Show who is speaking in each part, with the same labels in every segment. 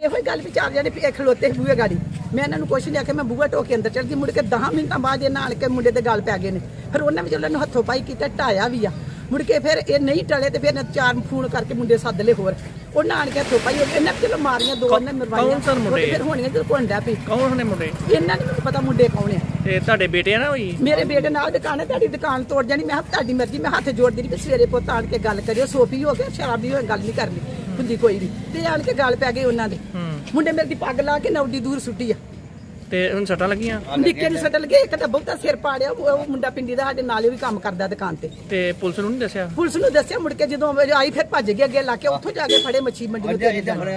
Speaker 1: ਇਹੋ ਗੱਲ ਵੀ 4 ਜਣੇ ਖਲੋਤੇ ਬੂਹੇ ਗਾੜੀ ਮੈਂ ਇਹਨਾਂ ਨੂੰ ਕੁਛ ਨਹੀਂ ਆਖਿਆ ਮੈਂ ਬੂਹਾ ਢੋ ਕੇ ਅੰਦਰ ਚੜ ਗਈ ਮੁੜ ਕੇ 10 ਮਿੰਟਾਂ ਬਾਅਦ ਇਹਨਾਂ ਆਣ ਕੇ ਮੁੰਡੇ ਦੇ ਗੱਲ ਪੈ ਗਏ ਨੇ ਫਿਰ ਉਹਨਾਂ ਵਿੱਚ ਉਹਨਾਂ ਨੂੰ ਹੱਥੋਂ ਪਾਈ ਕੀਤਾ ਢਾਇਆ ਵੀ ਆ ਮੁੜ ਕੇ ਫਿਰ ਇਹ ਨਹੀਂ ਟਲੇ ਤੇ ਫਿਰ 4 ਫੋਨ ਕਰਕੇ ਮੁੰਡੇ ਸੱਦ ਲਏ ਹੋਰ ਉਹਨਾਂ ਆਣ ਕੇ ਹੱਥੋਂ ਪਾਈ ਇਹਨਾਂ ਚਲੋ ਮਾਰੀਆਂ 2 ਉਹਨਾਂ ਮਰਵਾਈਆਂ ਫਿਰ ਹੋਣੀਆਂ ਜਦੋਂ ਘੁੰਡਾ ਪਈ
Speaker 2: ਕੌਣ ਨੇ ਮੁੰਡੇ
Speaker 1: ਇਹਨਾਂ ਨੂੰ ਪਤਾ ਮੁੰਡੇ ਕੌਣ ਆ
Speaker 2: ਤੇ ਤੁਹਾਡੇ ਬੇਟੇ ਆ ਨਾ ਹੋਈ
Speaker 1: ਮੇਰੇ ਬੇਟੇ ਨਾਲ ਦੁਕਾਨ ਹੈ ਤੁਹਾਡੀ ਦੁਕਾਨ ਤੋੜ ਜਾਣੀ ਮੈਂ ਤੁਹਾਡੀ ਮਰਜ਼ੀ ਮੈਂ ਹੱਥ ਜੋੜਦੀ ਰਹੀ ਵੀ ਸਵੇਰੇ ਪੁੱਤ ਆਣ ਕੇ ਗੱਲ ਕਰਿਓ ਸੋਫੀ ਹੋ ਗਿਆ ਸ਼ਰਾਬੀ ਹੋ ਗੱਲ ਨਹੀਂ ਕਰਨੀ ਹੁੰਦੀ ਕੋਈ ਵੀ ਤੇ ਆਣ ਕੇ ਗੱਲ ਪੈ ਗਈ ਉਹਨਾਂ ਦੇ ਮੁੰਡੇ ਮੇਰੇ ਦੀ ਪੱਗ ਲਾ ਕੇ ਨੌਡੀ ਦੂਰ ਸੁੱਟੀ ਆ
Speaker 2: ਤੇ ਹੁਣ ਸੱਟਾਂ ਲੱਗੀਆਂ
Speaker 1: ਨਿੱਕੇ ਨੂੰ ਸੱਟ ਲੱਗੇ ਇੱਕ ਤਾਂ ਬਹੁਤਾ ਸਿਰ ਪਾੜਿਆ ਉਹ ਮੁੰਡਾ ਪਿੰਡੀ ਦਾ ਸਾਡੇ ਨਾਲੇ ਵੀ ਕੰਮ ਕਰਦਾ ਦੁਕਾਨ ਤੇ ਪੁਲਿਸ ਨੂੰ ਨਹੀਂ ਦੱਸਿਆ ਮੁੜ ਕੇ ਜਦੋਂ ਆਈ ਫਿਰ ਭੱਜ ਗਿਆ ਅੱਗੇ ਲਾ ਕੇ ਉੱਥੋਂ ਜਾ ਕੇ ਫੜੇ ਮੱਛੀ ਮੰਡੀ ਨੂੰ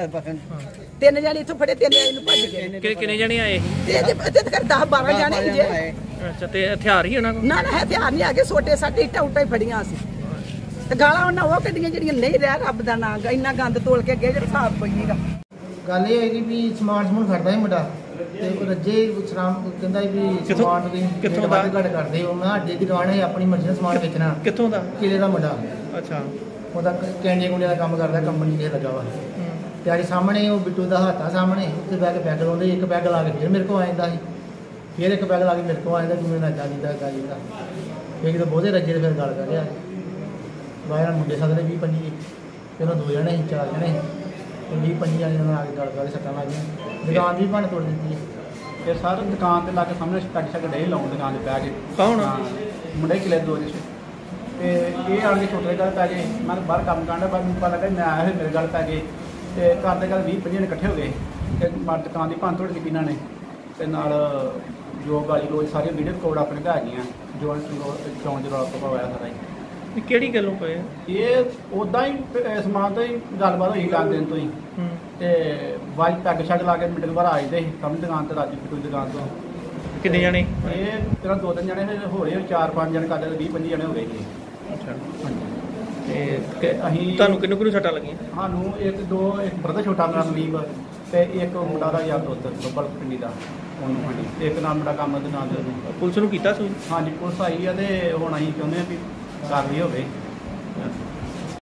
Speaker 1: 3 ਜਣੇ ਇੱਥੋਂ ਫੜੇ 3 ਜਣੇ ਨੂੰ ਭੱਜ ਗਏ
Speaker 2: ਕਿੰਨੇ ਜਣੇ ਆਏ
Speaker 1: ਤੇ 10-12 ਜਣੇ ਜੇ
Speaker 2: ਅੱਛਾ ਤੇ ਹਥਿਆਰ ਹੀ ਉਹਨਾਂ ਕੋਲ
Speaker 1: ਨਾ ਹਥਿਆਰ ਨਹੀਂ ਆ ਗਏ ਛੋਟੇ ਸਾਡੇ ਇੱਟਾਂ ਉੱਟਾਂ ਹੀ ਫੜੀਆਂ ਸੀ ਤੇ ਗਾਲਾਂ ਉਹਨਾਂ ਉਹ ਕੱਢੀਆਂ ਜਿਹੜੀਆਂ ਨਹੀਂ ਰਹਿ ਰੱਬ ਦਾ ਨਾਂ ਇੰਨਾ ਗੰਦ ਤੋਲ ਕੇ ਅੱਗੇ ਜਿਹੜਾ ਹਿਸਾਬ ਕੋਈ ਨਹੀਂਗਾ
Speaker 3: ਗੱਲ ਇਹ ਹੋਏਗੀ ਵੀ ਸਮਾਨ ਖੜਦਾ ਸੀ ਮੁੰਡਾ ਤੇ ਉਹ ਰੱਜੇ ਸ਼ਰਾਮ ਕਹਿੰਦਾ ਵੀ ਸਮਾਨ ਦੀ
Speaker 2: ਕਿੱਥੋਂ ਦਾ
Speaker 3: ਘੜ ਕਰਦੇ ਉਹ ਮੈਂ ਅੱਡੇ ਦੀ ਦੁਕਾਨ ਹੈ ਆਪਣੀ ਮਰਜ਼ੀ ਦਾ ਸਮਾਨ ਵੇਚਣਾ
Speaker 2: ਕਿੱਥੋਂ ਦਾ
Speaker 3: ਕਿਲੇ ਦਾ ਮੁੰਡਾ
Speaker 2: ਅੱਛਾ
Speaker 3: ਉਹਦਾ ਕੈਂਡੀਆਂ ਕੁੰਡੀਆਂ ਦਾ ਕੰਮ ਕਰਦਾ ਕੰਪਨੀ ਤੇ ਲੱਗਾ ਵਾ ਤੇ ਅੱਜ ਸਾਹਮਣੇ ਉਹ ਬਿੱਟੂ ਦਾ ਹੱਥ ਆ ਸਾਹਮਣੇ ਉੱਤੇ ਬੈਗ ਲਾਉਂਦੇ ਇੱਕ ਬੈਗ ਲਾ ਕੇ ਫਿਰ ਮੇਰੇ ਕੋਲ ਆ ਜਾਂਦਾ ਸੀ ਫਿਰ ਇੱਕ ਬੈਗ ਲਾ ਕੇ ਮੇਰੇ ਕੋਲ ਆ ਜਾਂਦਾ ਕਿ ਮੈਂ ਨੱਚਾ ਜਿੱਦਾਂ ਫਿਰ ਕਿਤੇ ਬਹੁਤੇ ਰੱਜੇ ਤੇ ਫਿਰ ਗੱਲ ਕਰ ਰਿਹਾ ਬਾਹਰ ਮੁੰਡੇ ਸਾਹਮਣੇ 20-25 ਪਹਿਲਾਂ 2 ਜਣੇ 4 ਜਣੇ 20-25 ਜਣੇ ਨਾਲ ਆ ਕੇ ਗੱਲ ਕਰ ਸੱਟਾਂ ਲੱਗੀਆਂ ਦੁਕਾਨ ਵੀ ਭੰਨ ਤੋੜ ਦਿੱਤੀ
Speaker 4: ਇਹ ਸਾਰੇ ਦੁਕਾਨ ਤੇ ਲਾ ਕੇ ਸਾਹਮਣੇ ਟੱਕ ਡੇ ਲਾਉਣ ਦੁਕਾਨ ਤੇ ਬਹਿ ਕੇ
Speaker 2: ਕੌਣ
Speaker 4: ਮੁੰਡੇ ਕਿਲੇ 2 ਜਿਸ ਤੇ ਇਹ ਆਣ ਕੇ ਛੋਟੇ ਗੱਲ ਪੈ ਗਏ ਮੈਂ ਬਾਹਰ ਕੰਮ ਕਰਦਾ ਪਰ ਮੈਨੂੰ ਪਤਾ ਲੱਗਾ ਮੈਂ ਆਇਆ ਹੋਇਆ ਮੇਰੇ ਗੱਲ ਪੈ ਗਏ ਤੇ ਘਰ ਦੇ ਗੱਲ 20-25 ਜਣੇ ਇਕੱਠੇ ਹੋ ਗਏ ਤੇ ਦੁਕਾਨ ਦੀ ਭੰਨ ਤੋੜ ਕੀਤੀ ਇਹਨਾਂ ਨੇ ਤੇ ਨਾਲ ਜੋ ਗਾਲੀ ਲੋਕ ਸਾਰੇ ਵੀਡੀਓ ਰਿਕਾਰਡ ਆਪਣੇ ਘਰ ਗਈਆਂ ਜੋ ਚੌਂਕ ਜਰਾ ਪਵਾਇਆ ਸਾਰਾ ਹੀ
Speaker 2: ਕਿਹੜੀ ਗੱਲੋਂ ਪਏ
Speaker 4: ਇਹ ਉਦਾਂ ਹੀ ਸਮਾਨ ਤੋਂ ਹੀ ਗੱਲਬਾਤ ਹੋਈ ਲੱਗ ਦਿਨ ਤੋਂ ਹੀ ਤੇ ਵਾਜ ਪੈਗ ਛੱਡ ਲਾ ਕੇ ਮਿਡਲ ਵਾਰ ਆ ਜਾਂਦੇ ਸੀ ਸਾਹਮਣੇ ਦੁਕਾਨ ਤੇ ਰਾਜੀ ਕੋਈ ਦੁਕਾਨ ਤੋਂ
Speaker 2: ਕਿੰਨੇ ਜਣੇ
Speaker 4: ਇਹ ਤੇਰਾ 2-3 ਜਣੇ ਹੋ ਰਹੇ 4-5 ਜਣੇ ਕਰਦੇ 20-25 ਜਣੇ ਹੋ ਗਏ ਜੀ
Speaker 2: ਅੱਛਾ
Speaker 4: ਹਾਂਜੀ ਤੇ ਅਸੀਂ
Speaker 2: ਤੁਹਾਨੂੰ ਕਿੰਨੂੰ ਸੱਟਾਂ ਲੱਗੀਆਂ
Speaker 4: ਸਾਨੂੰ ਇੱਕ ਬ੍ਰਦਰ ਛੋਟਾ ਮੇਰਾ ਮਲੀਬ ਤੇ ਇੱਕ ਮੁੰਡਾ ਦਾ ਯਾਰ ਦੋਸਤ ਬੱਬਲ ਪਿੰਡੀ ਦਾ ਉਹਨੂੰ ਹਾਂਜੀ ਇੱਕ ਨਾਮ ਮੁੰਡਾ ਕੰਮ ਦੇ ਨਾਲ
Speaker 2: ਪੁਲਿਸ ਨੂੰ ਕੀਤਾ ਸੀ
Speaker 4: ਹਾਂਜੀ ਪੁਲਿਸ ਆਈ ਆ ਤੇ ਹੁਣ ਅਸੀਂ ਚਾਹੁੰਦੇ ਆ ਵੀ ਕਾਰਵਾਈ ਹੋਵੇ